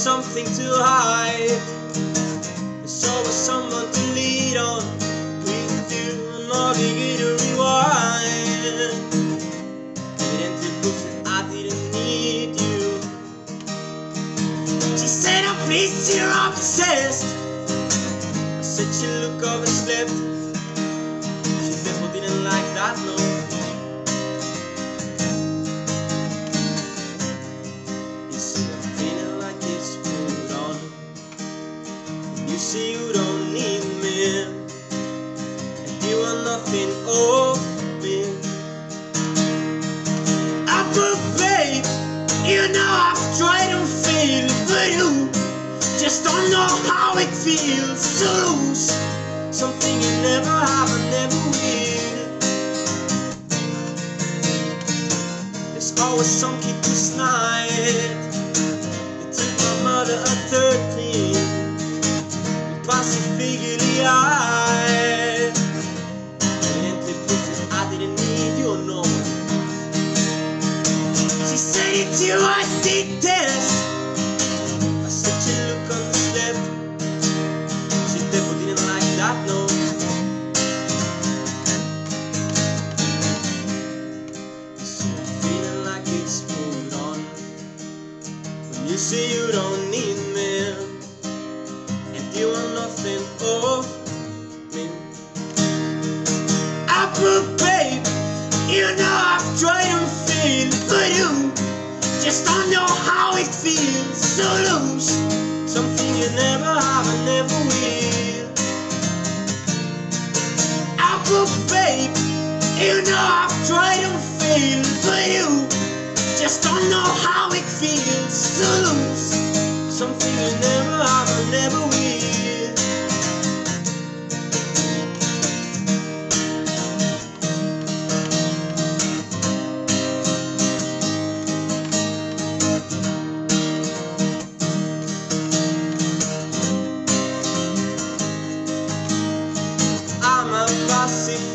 something to hide. There's always someone to lead on with you, and all you get to rewind. Evidently proves that I didn't need you. She said, oh please, you're obsessed. I said she look overslept. She definitely didn't like that, no. You see, I'm feeling like it's put on. You see you don't need me, and you want nothing of me. But babe, you know I've tried to feel for you. Just don't know how it feels to lose something you never have and never will. There's always some kid who's night. They took my mother at 13. Pacifier eye. Evidently proved that I didn't need you, no. She said it's you I detest. I said she look underslept. She definitely didn't like that, no. So I'm feeling like it's put on. When you say you don't need me, you want nothing of me. But babe, you know I've tried to feel for you. Just don't know how it feels to lose something you never have and never will. But babe, you know I've tried to feel for you. Just don't know how it feels to lose something you never have and never will. I'm a pacifier.